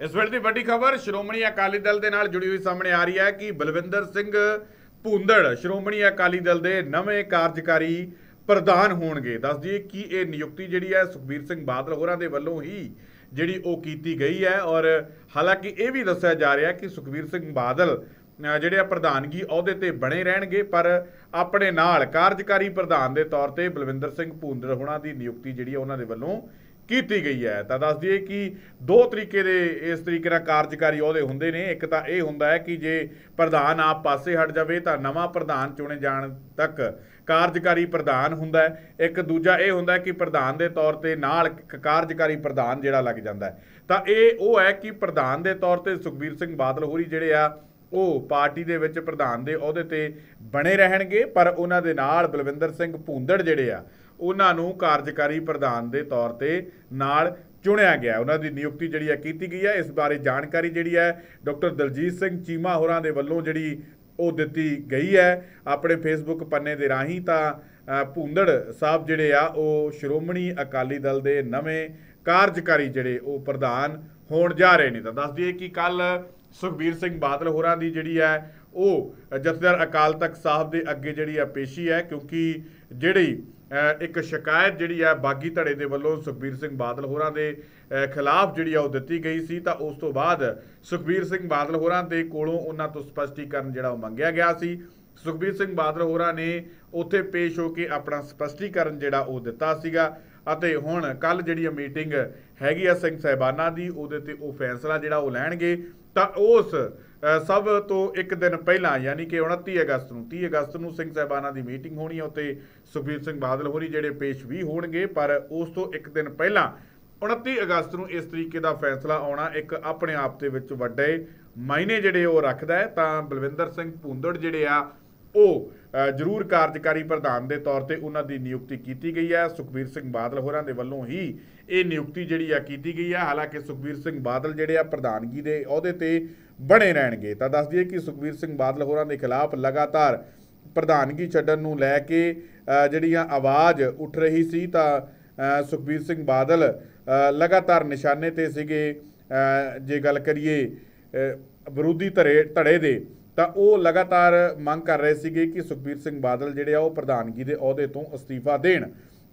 इस वेले की वड्डी खबर श्रोमणी अकाली दल के नाल जुड़ी हुई सामने आ रही है कि बलविंदर सिंह भूंदड़ श्रोमणी अकाली दल के नवे कार्यकारी प्रधान होणगे। दस दिए कि ये नियुक्ति जी है सुखबीर सिंह बादल होरां दे वल्लों ही जी की गई है। और हालांकि ये भी दस्सिया जा रहा है कि सुखबीर सिंह बादल ਜਿਹੜੇ ਪ੍ਰਧਾਨਗੀ ਅਹੁਦੇ ਤੇ ਬਣੇ ਰਹਿਣਗੇ, ਪਰ ਆਪਣੇ ਨਾਲ ਕਾਰਜਕਾਰੀ ਪ੍ਰਧਾਨ ਦੇ ਤੌਰ ਤੇ ਬਲਵਿੰਦਰ ਸਿੰਘ ਭੂੰਦੜ ਹੋਣਾ ਦੀ ਨਿਯੁਕਤੀ ਜਿਹੜੀ ਉਹਨਾਂ ਦੇ ਵੱਲੋਂ ਕੀਤੀ ਗਈ ਹੈ। ਤਾਂ ਦੱਸ ਦਈਏ ਕਿ ਦੋ ਤਰੀਕੇ ਦੇ ਇਸ ਤਰੀਕੇ ਨਾਲ ਕਾਰਜਕਾਰੀ ਅਹੁਦੇ ਹੁੰਦੇ ਨੇ। ਇੱਕ ਤਾਂ ਇਹ ਹੁੰਦਾ ਹੈ ਕਿ ਜੇ ਪ੍ਰਧਾਨ ਆਪ ਪਾਸੇ ਹਟ ਜਾਵੇ ਤਾਂ ਨਵਾਂ ਪ੍ਰਧਾਨ ਚੁਣੇ ਜਾਣ ਤੱਕ ਕਾਰਜਕਾਰੀ ਪ੍ਰਧਾਨ ਹੁੰਦਾ ਹੈ। ਇੱਕ ਦੂਜਾ ਇਹ ਹੁੰਦਾ ਹੈ ਕਿ ਪ੍ਰਧਾਨ ਦੇ ਤੌਰ ਤੇ ਨਾਲ ਕਾਰਜਕਾਰੀ ਪ੍ਰਧਾਨ ਜਿਹੜਾ ਲੱਗ ਜਾਂਦਾ ਹੈ। ਤਾਂ ਇਹ ਉਹ ਹੈ ਕਿ ਪ੍ਰਧਾਨ ਦੇ ਤੌਰ ਤੇ ਸੁਖਬੀਰ ਸਿੰਘ ਬਾਦਲ ਹੋਰੀ ਜਿਹੜੇ ਆ ਉਹ ਪਾਰਟੀ ਦੇ ਵਿੱਚ ਪ੍ਰਧਾਨ ਦੇ ਅਹੁਦੇ ਤੇ ਬਣੇ ਰਹਿਣਗੇ, ਪਰ ਉਹਨਾਂ ਦੇ ਨਾਲ ਬਲਵਿੰਦਰ ਸਿੰਘ ਭੂੰਦੜ ਜਿਹੜੇ ਆ ਉਹਨਾਂ ਨੂੰ ਕਾਰਜਕਾਰੀ ਪ੍ਰਧਾਨ ਦੇ ਤੌਰ ਤੇ ਨਾਲ ਚੁਣਿਆ ਗਿਆ। ਉਹਨਾਂ ਦੀ ਨਿਯੁਕਤੀ ਜਿਹੜੀ ਹੈ ਕੀਤੀ ਗਈ ਹੈ। ਇਸ ਬਾਰੇ ਜਾਣਕਾਰੀ ਜਿਹੜੀ ਹੈ ਡਾਕਟਰ ਦਲਜੀਤ ਸਿੰਘ ਚੀਮਾ ਹੋਰਾਂ ਦੇ ਵੱਲੋਂ ਜਿਹੜੀ ਉਹ ਦਿੱਤੀ ਗਈ ਹੈ ਆਪਣੇ ਫੇਸਬੁੱਕ ਪੰਨੇ ਦੇ ਰਾਹੀਂ। ਤਾਂ ਭੂੰਦੜ ਸਾਹਿਬ ਜਿਹੜੇ ਆ ਉਹ ਸ਼੍ਰੋਮਣੀ ਅਕਾਲੀ ਦਲ ਦੇ ਨਵੇਂ ਕਾਰਜਕਾਰੀ ਜਿਹੜੇ ਉਹ ਪ੍ਰਧਾਨ ਹੋਣ ਜਾ ਰਹੇ ਨੇ। ਤਾਂ ਦੱਸ ਦਈਏ ਕਿ ਕੱਲ ਸੁਖਬੀਰ ਸਿੰਘ ਬਾਦਲ ਹੋਰਾਂ ਦੀ ਜਿਹੜੀ ਹੈ ਉਹ ਜਥੇਦਾਰ ਅਕਾਲ ਤਖਤ ਸਾਹਿਬ ਦੇ ਅੱਗੇ ਜਿਹੜੀ ਆ ਪੇਸ਼ੀ ਹੈ, ਕਿਉਂਕਿ ਜਿਹੜੀ ਇੱਕ ਸ਼ਿਕਾਇਤ ਜਿਹੜੀ ਹੈ ਬਾਗੀ ਧੜੇ ਦੇ ਵੱਲੋਂ ਸੁਖਬੀਰ ਸਿੰਘ ਬਾਦਲ ਹੋਰਾਂ ਦੇ ਖਿਲਾਫ ਜਿਹੜੀ ਆ ਉਹ ਦਿੱਤੀ ਗਈ ਸੀ। ਤਾਂ ਉਸ ਤੋਂ ਬਾਅਦ ਸੁਖਬੀਰ ਸਿੰਘ ਬਾਦਲ ਹੋਰਾਂ ਦੇ ਕੋਲੋਂ ਉਹਨਾਂ ਤੋਂ ਸਪਸ਼ਟੀਕਰਨ ਜਿਹੜਾ ਉਹ ਮੰਗਿਆ ਗਿਆ ਸੀ। ਸੁਖਬੀਰ ਸਿੰਘ ਬਾਦਲ ਹੋਰਾਂ ਨੇ ਉੱਥੇ ਪੇਸ਼ ਹੋ ਕੇ ਆਪਣਾ ਸਪਸ਼ਟੀਕਰਨ ਜਿਹੜਾ ਉਹ ਦਿੱਤਾ ਸੀਗਾ ਅਤੇ ਹੁਣ ਕੱਲ ਜਿਹੜੀ ਮੀਟਿੰਗ ਹੈਗੀ ਆ ਸਿੰਘ ਸਾਹਿਬਾਨਾਂ ਦੀ, ਉਹਦੇ ਤੇ ਉਹ ਫੈਸਲਾ ਜਿਹੜਾ ਉਹ ਲੈਣਗੇ। ਤਾਂ ਉਸ ਸਭ ਤੋਂ ਇੱਕ ਦਿਨ ਪਹਿਲਾਂ ਯਾਨੀ ਕਿ 29 ਅਗਸਤ ਨੂੰ 30 ਅਗਸਤ ਨੂੰ ਸਿੰਘ ਸਾਹਿਬਾਨਾਂ ਦੀ ਮੀਟਿੰਗ ਹੋਣੀ ਹੈ। ਉੱਤੇ ਸੁਖਬੀਰ ਸਿੰਘ ਬਾਦਲ ਹੋਰੀ ਜਿਹੜੇ ਪੇਸ਼ ਵੀ ਹੋਣਗੇ, ਪਰ ਉਸ ਤੋਂ ਇੱਕ ਦਿਨ ਪਹਿਲਾਂ 29 ਅਗਸਤ ਨੂੰ ਇਸ ਤਰੀਕੇ ਦਾ ਫੈਸਲਾ ਆਉਣਾ ਇੱਕ ਆਪਣੇ ਆਪ ਦੇ ਵਿੱਚ ਵੱਡੇ ਮਾਇਨੇ ਜਿਹੜੇ ਉਹ ਰੱਖਦਾ ਹੈ। ਤਾਂ ਬਲਵਿੰਦਰ ਸਿੰਘ ਭੂੰਦੜ ਜਿਹੜੇ ਆ ਉਹ ਜ਼ਰੂਰ ਕਾਰਜਕਾਰੀ ਪ੍ਰਧਾਨ ਦੇ ਤੌਰ ਤੇ ਉਹਨਾਂ ਦੀ ਨਿਯੁਕਤੀ ਕੀਤੀ ਗਈ ਹੈ। ਸੁਖਬੀਰ ਸਿੰਘ ਬਾਦਲ ਹੋਰਾਂ ਦੇ ਵੱਲੋਂ ਹੀ ਇਹ ਨਿਯੁਕਤੀ ਜਿਹੜੀ ਆ ਕੀਤੀ ਗਈ ਹੈ। ਹਾਲਾਂਕਿ ਸੁਖਬੀਰ ਸਿੰਘ ਬਾਦਲ ਜਿਹੜੇ ਆ ਪ੍ਰਧਾਨਗੀ ਦੇ ਅਹੁਦੇ ਤੇ ਬਣੇ ਰਹਿਣਗੇ। ਤਾਂ ਦੱਸ ਦਈਏ ਕਿ ਸੁਖਬੀਰ ਸਿੰਘ ਬਾਦਲ ਹੋਰਾਂ ਦੇ ਖਿਲਾਫ ਲਗਾਤਾਰ ਪ੍ਰਧਾਨਗੀ ਛੱਡਣ ਨੂੰ ਲੈ ਕੇ ਜਿਹੜੀਆਂ ਆਵਾਜ਼ ਉੱਠ ਰਹੀ ਸੀ, ਤਾਂ ਸੁਖਬੀਰ ਸਿੰਘ ਬਾਦਲ ਲਗਾਤਾਰ ਨਿਸ਼ਾਨੇ ਤੇ ਸੀਗੇ। ਜੇ ਗੱਲ ਕਰੀਏ ਵਿਰੋਧੀ ਧੜੇ ਦੇ, ਤਾਂ ਉਹ ਲਗਾਤਾਰ ਮੰਗ ਕਰ ਰਹੇ ਸੀਗੇ ਕਿ ਸੁਖਬੀਰ ਸਿੰਘ ਬਾਦਲ ਜਿਹੜੇ ਆ ਉਹ ਪ੍ਰਧਾਨਗੀ ਦੇ ਅਹੁਦੇ ਤੋਂ ਅਸਤੀਫਾ ਦੇਣ।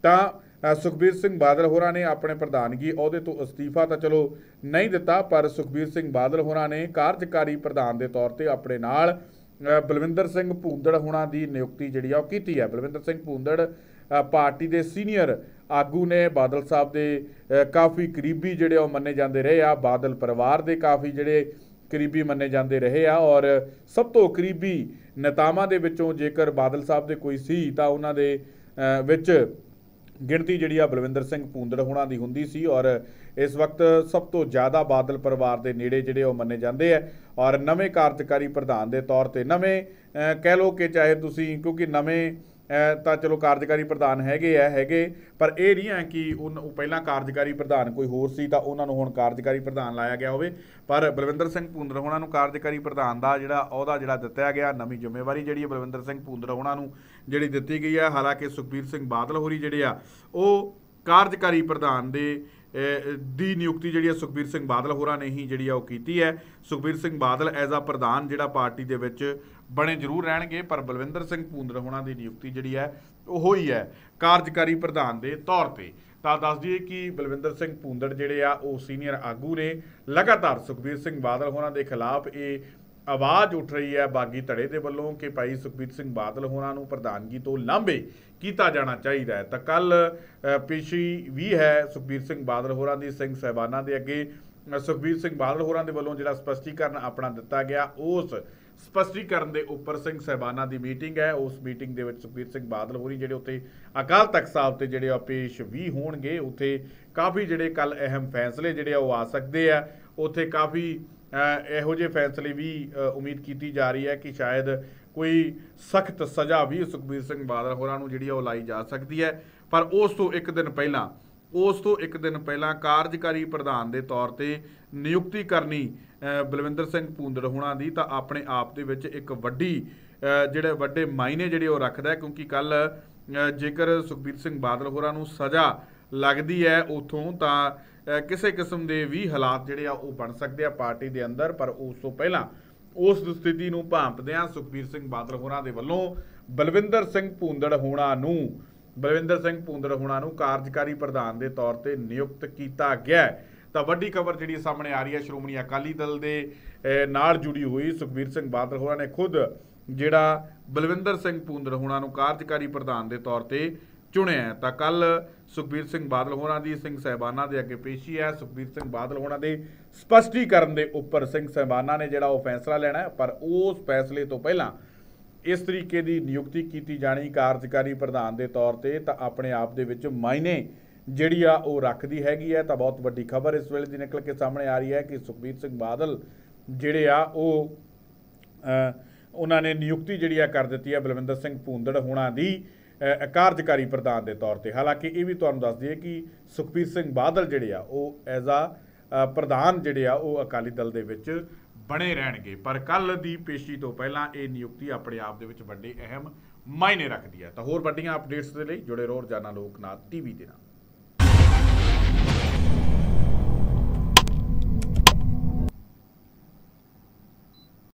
ਤਾਂ ਸੁਖਬੀਰ ਸਿੰਘ ਬਾਦਲ ਹੋਰਾਂ ਨੇ ਆਪਣੇ ਪ੍ਰਧਾਨਗੀ ਅਹੁਦੇ ਤੋਂ ਅਸਤੀਫਾ ਤਾਂ ਚਲੋ ਨਹੀਂ ਦਿੱਤਾ, ਪਰ ਸੁਖਬੀਰ ਸਿੰਘ ਬਾਦਲ ਹੋਰਾਂ ਨੇ ਕਾਰਜਕਾਰੀ ਪ੍ਰਧਾਨ ਦੇ ਤੌਰ ਤੇ ਆਪਣੇ ਨਾਲ ਬਲਵਿੰਦਰ ਸਿੰਘ ਭੂੰਦੜ ਹੋਣਾ ਦੀ ਨਿਯੁਕਤੀ ਜਿਹੜੀ ਆ ਉਹ ਕੀਤੀ ਹੈ। ਬਲਵਿੰਦਰ ਸਿੰਘ ਭੂੰਦੜ ਪਾਰਟੀ ਦੇ ਸੀਨੀਅਰ ਆਗੂ ਨੇ, ਬਾਦਲ ਸਾਹਿਬ ਦੇ ਕਾਫੀ ਕਰੀਬੀ ਜਿਹੜੇ ਉਹ ਮੰਨੇ ਜਾਂਦੇ ਰਹੇ ਆ, ਬਾਦਲ ਪਰਿਵਾਰ ਦੇ ਕਾਫੀ ਜਿਹੜੇ ਕਰੀਬੀ ਮੰਨੇ ਜਾਂਦੇ ਰਹੇ ਆ। ਔਰ ਸਭ ਤੋਂ ਕਰੀਬੀ ਨੇਤਾਵਾਂ ਦੇ ਵਿੱਚੋਂ ਜੇਕਰ ਬਾਦਲ ਸਾਹਿਬ ਦੇ ਕੋਈ ਸੀ ਤਾਂ ਉਹਨਾਂ ਦੇ ਵਿੱਚ ਗਿਣਤੀ ਜਿਹੜੀ ਆ ਬਲਵਿੰਦਰ ਸਿੰਘ ਭੂੰਦੜ ਹੋਣਾ ਦੀ ਹੁੰਦੀ ਸੀ। ਔਰ ਇਸ ਵਕਤ ਸਭ ਤੋਂ ਜ਼ਿਆਦਾ ਬਾਦਲ ਪਰਿਵਾਰ ਦੇ ਨੇੜੇ ਜਿਹੜੇ ਉਹ ਮੰਨੇ ਜਾਂਦੇ ਆ। ਔਰ ਨਵੇਂ ਕਾਰਜਕਾਰੀ ਪ੍ਰਧਾਨ ਦੇ ਤੌਰ ਤੇ ਨਵੇਂ ਕਹਿ ਲਓ ਕਿ ਚਾਹੇ ਤੁਸੀਂ, ਕਿਉਂਕਿ ਨਵੇਂ ਤਾਂ ਚਲੋ ਕਾਰਜਕਾਰੀ ਪ੍ਰਧਾਨ ਹੈਗੇ, ਪਰ ਇਹ ਨਹੀਂ ਹੈ ਕਿ ਉਹ ਪਹਿਲਾਂ ਕਾਰਜਕਾਰੀ ਪ੍ਰਧਾਨ ਕੋਈ ਹੋਰ ਸੀ ਤਾਂ ਉਹਨਾਂ ਨੂੰ ਹੁਣ ਕਾਰਜਕਾਰੀ ਪ੍ਰਧਾਨ ਲਾਇਆ ਗਿਆ ਹੋਵੇ। ਪਰ ਬਲਵਿੰਦਰ ਸਿੰਘ ਭੂੰਦੜ ਹੋਣਾ ਨੂੰ ਕਾਰਜਕਾਰੀ ਪ੍ਰਧਾਨ ਦਾ ਜਿਹੜਾ ਅਹੁਦਾ ਜਿਹੜਾ ਦਿੱਤਾ ਗਿਆ, ਨਵੀਂ ਜ਼ਿੰਮੇਵਾਰੀ ਜਿਹੜੀ ਹੈ ਬਲਵਿੰਦਰ ਸਿੰਘ ਭੂੰਦੜ ਹੋਣਾ ਨੂੰ ਜਿਹੜੀ ਦਿੱਤੀ ਗਈ ਹੈ। ਹਾਲਾਂਕਿ ਸੁਖਬੀਰ ਸਿੰਘ ਬਾਦਲ ਹੋਰੀ ਜਿਹੜੇ ਆ ਉਹ ਕਾਰਜਕਾਰੀ ਪ੍ਰਧਾਨ ਦੀ ਨਿਯੁਕਤੀ ਜਿਹੜੀ ਹੈ ਸੁਖਬੀਰ ਸਿੰਘ ਬਾਦਲ ਹੋਰਾਂ ਨੇ ਹੀ ਜਿਹੜੀ ਆ ਉਹ ਕੀਤੀ ਹੈ। ਸੁਖਬੀਰ ਸਿੰਘ ਬਾਦਲ ਐਜ਼ ਆ ਪ੍ਰਧਾਨ ਜਿਹੜਾ ਪਾਰਟੀ ਦੇ ਵਿੱਚ ਬਣੇ ਜ਼ਰੂਰ ਰਹਿਣਗੇ, ਪਰ ਬਲਵਿੰਦਰ ਸਿੰਘ ਭੂੰਦੜ ਹੋਣਾ ਦੀ ਨਿਯੁਕਤੀ ਜਿਹੜੀ ਹੈ ਉਹ ਹੀ ਹੈ ਕਾਰਜਕਾਰੀ ਪ੍ਰਧਾਨ ਦੇ ਤੌਰ ਤੇ। ਤਾਂ ਦੱਸ ਦਈਏ ਕਿ ਬਲਵਿੰਦਰ ਸਿੰਘ ਭੂੰਦੜ ਜਿਹੜੇ ਆ ਉਹ ਸੀਨੀਅਰ ਆਗੂ ਨੇ। ਲਗਾਤਾਰ ਸੁਖਬੀਰ ਸਿੰਘ ਬਾਦਲ ਹੋਰਾਂ ਦੇ ਖਿਲਾਫ ਇਹ ਆਵਾਜ਼ ਉੱਠ ਰਹੀ ਹੈ ਬਾਗੀ ਧੜੇ ਦੇ ਵੱਲੋਂ ਕਿ ਭਾਈ ਸੁਖਬੀਰ ਸਿੰਘ ਬਾਦਲ ਹੋਰਾਂ ਨੂੰ ਪ੍ਰਧਾਨਗੀ ਤੋਂ ਲਾਂਭੇ ਕੀਤਾ ਜਾਣਾ ਚਾਹੀਦਾ ਹੈ। ਤਾਂ ਕੱਲ ਪੇਸ਼ੀ ਵੀ ਹੈ ਸੁਖਬੀਰ ਸਿੰਘ ਬਾਦਲ ਹੋਰਾਂ ਦੀ ਸਿੰਘ ਸਾਹਿਬਾਨਾਂ ਦੇ ਅੱਗੇ। ਸੁਖਬੀਰ ਸਿੰਘ ਬਾਦਲ ਹੋਰਾਂ ਦੇ ਵੱਲੋਂ ਜਿਹੜਾ ਸਪਸ਼ਟੀਕਰਨ ਆਪਣਾ ਦਿੱਤਾ ਗਿਆ, ਉਸ ਸਪਸ਼ਟੀਕਰਨ ਦੇ ਉੱਪਰ ਸਿੰਘ ਸਾਹਿਬਾਨਾਂ ਦੀ ਮੀਟਿੰਗ ਹੈ। ਉਸ ਮੀਟਿੰਗ ਦੇ ਵਿੱਚ ਸੁਖਬੀਰ ਸਿੰਘ ਬਾਦਲ ਹੋਰੀ ਜਿਹੜੇ ਉੱਥੇ ਅਕਾਲ ਤਖਤ ਸਾਹਿਬ ਤੇ ਜਿਹੜੇ ਆ ਪੇਸ਼ ਵੀ ਹੋਣਗੇ। ਉੱਥੇ ਕਾਫੀ ਜਿਹੜੇ ਕੱਲ ਅਹਿਮ ਫੈਸਲੇ ਜਿਹੜੇ ਆ ਉਹ ਆ ਸਕਦੇ ਆ। ਉੱਥੇ ਕਾਫੀ ਇਹੋ ਜਿਹੇ ਫੈਸਲੇ ਵੀ ਉਮੀਦ ਕੀਤੀ ਜਾ ਰਹੀ ਹੈ ਕਿ ਸ਼ਾਇਦ ਕੋਈ ਸਖਤ ਸਜ਼ਾ ਵੀ ਸੁਖਬੀਰ ਸਿੰਘ ਬਾਦਲ ਹੋਰਾਂ ਨੂੰ ਜਿਹੜੀ ਉਹ ਲਾਈ ਜਾ ਸਕਦੀ ਹੈ। ਪਰ ਉਸ ਤੋਂ ਇੱਕ ਦਿਨ ਪਹਿਲਾਂ ਕਾਰਜਕਾਰੀ ਪ੍ਰਧਾਨ ਦੇ ਤੌਰ ਤੇ ਨਿਯੁਕਤੀ ਕਰਨੀ ਬਲਵਿੰਦਰ ਸਿੰਘ ਭੂੰਦੜ ਹੋਣਾ ਦੀ ਤਾਂ ਆਪਣੇ ਆਪ ਦੇ ਵਿੱਚ ਇੱਕ ਵੱਡੇ ਮਾਇਨੇ ਜਿਹੜੇ ਉਹ ਰੱਖਦਾ ਹੈ। ਕਿਉਂਕਿ ਕੱਲ ਜੇਕਰ ਸੁਖਬੀਰ ਸਿੰਘ ਬਾਦਲ ਹੋਰਾਂ ਨੂੰ ਸਜ਼ਾ ਲੱਗਦੀ ਹੈ ਉੱਥੋਂ, ਤਾਂ ਕਿਸੇ ਕਿਸਮ ਦੇ ਵੀ ਹਾਲਾਤ ਜਿਹੜੇ ਆ ਉਹ ਬਣ ਸਕਦੇ ਆ ਪਾਰਟੀ ਦੇ ਅੰਦਰ। ਪਰ ਉਸ ਤੋਂ ਪਹਿਲਾਂ ਉਸ ਸਥਿਤੀ ਨੂੰ ਭਾਂਪਦਿਆਂ ਸੁਖਬੀਰ ਸਿੰਘ ਬਾਦਲ ਹੋਰਾਂ ਦੇ ਵੱਲੋਂ ਬਲਵਿੰਦਰ ਸਿੰਘ ਭੂੰਦੜ ਹੋਣਾ ਨੂੰ ਕਾਰਜਕਾਰੀ ਪ੍ਰਧਾਨ ਦੇ ਤੌਰ ਤੇ ਨਿਯੁਕਤ ਕੀਤਾ ਗਿਆ ਹੈ। ਤਾਂ ਵੱਡੀ ਖਬਰ ਜਿਹੜੀ ਸਾਹਮਣੇ ਆ ਰਹੀ ਹੈ, ਸ਼੍ਰੋਮਣੀ ਅਕਾਲੀ ਦਲ ਦੇ ਨਾਲ ਜੁੜੀ ਹੋਈ ਸੁਖਬੀਰ ਸਿੰਘ ਬਾਦਲ ਹੋਰਾਂ ਨੇ ਖੁਦ ਜਿਹੜਾ ਬਲਵਿੰਦਰ ਸਿੰਘ ਭੂੰਦੜ ਹੋਣਾ ਨੂੰ ਕਾਰਜਕਾਰੀ ਪ੍ਰਧਾਨ ਦੇ ਤੌਰ ਤੇ ਚੁਣਿਆ। ਤਾਂ ਕੱਲ ਸੁਖਬੀਰ ਸਿੰਘ ਬਾਦਲ ਹੋਰਾਂ ਦੀ ਸਿੰਘ ਸਾਹਿਬਾਨਾਂ ਦੇ ਅੱਗੇ ਪੇਸ਼ੀ ਹੈ। ਸੁਖਬੀਰ ਸਿੰਘ ਬਾਦਲ ਹੋਰਾਂ ਦੇ ਸਪਸ਼ਟੀਕਰਨ ਦੇ ਉੱਪਰ ਸਿੰਘ ਸਾਹਿਬਾਨਾਂ ਨੇ ਜਿਹੜਾ ਉਹ ਫੈਸਲਾ ਲੈਣਾ ਹੈ। ਪਰ ਉਸ ਫੈਸਲੇ ਤੋਂ ਪਹਿਲਾਂ ਇਸ ਤਰੀਕੇ ਦੀ ਨਿਯੁਕਤੀ ਕੀਤੀ ਜਾਣੀ ਕਾਰਜਕਾਰੀ ਪ੍ਰਧਾਨ ਦੇ ਤੌਰ ਤੇ ਤਾਂ ਆਪਣੇ ਆਪ ਦੇ ਵਿੱਚ ਮਾਇਨੇ ਜਿਹੜੀ ਆ ਉਹ ਰੱਖਦੀ ਹੈਗੀ ਹੈ। ਤਾਂ ਬਹੁਤ ਵੱਡੀ ਖਬਰ ਇਸ ਵੇਲੇ ਦੀ ਨਿਕਲ ਕੇ ਸਾਹਮਣੇ ਆ ਰਹੀ ਹੈ ਕਿ ਸੁਖਬੀਰ ਸਿੰਘ ਬਾਦਲ ਜਿਹੜੇ ਆ ਉਹ ਉਹਨਾਂ ਨੇ ਨਿਯੁਕਤੀ ਜਿਹੜੀ ਆ ਕਰ ਦਿੱਤੀ ਹੈ ਬਲਵਿੰਦਰ ਸਿੰਘ ਭੂੰਦੜ ਹੋਣਾ ਦੀ ਕਾਰਜਕਾਰੀ ਪ੍ਰਧਾਨ ਦੇ ਤੌਰ ਤੇ। ਹਾਲਾਂਕਿ ਇਹ ਵੀ ਤੁਹਾਨੂੰ ਦੱਸ ਦਈਏ ਕਿ ਸੁਖਬੀਰ ਸਿੰਘ ਬਾਦਲ ਜਿਹੜੇ ਆ ਉਹ ਐਜ਼ ਆ ਪ੍ਰਧਾਨ ਜਿਹੜੇ ਆ ਉਹ ਅਕਾਲੀ ਦਲ ਦੇ ਵਿੱਚ ਬਣੇ ਰਹਿਣਗੇ। ਪਰ ਕੱਲ ਦੀ ਪੇਸ਼ੀ ਤੋਂ ਪਹਿਲਾਂ ਇਹ ਨਿਯੁਕਤੀ ਆਪਣੇ ਆਪ ਦੇ ਵਿੱਚ ਵੱਡੇ ਅਹਿਮ ਮਾਇਨੇ ਰੱਖਦੀ ਹੈ। ਤਾਂ ਹੋਰ ਵੱਡੀਆਂ ਅਪਡੇਟਸ ਦੇ ਲਈ ਜੁੜੇ ਰਹੋ ਰੋਜ਼ਾਨਾ ਲੋਕਨਾਥ ਟੀਵੀ ਦੇ ਨਾਲ।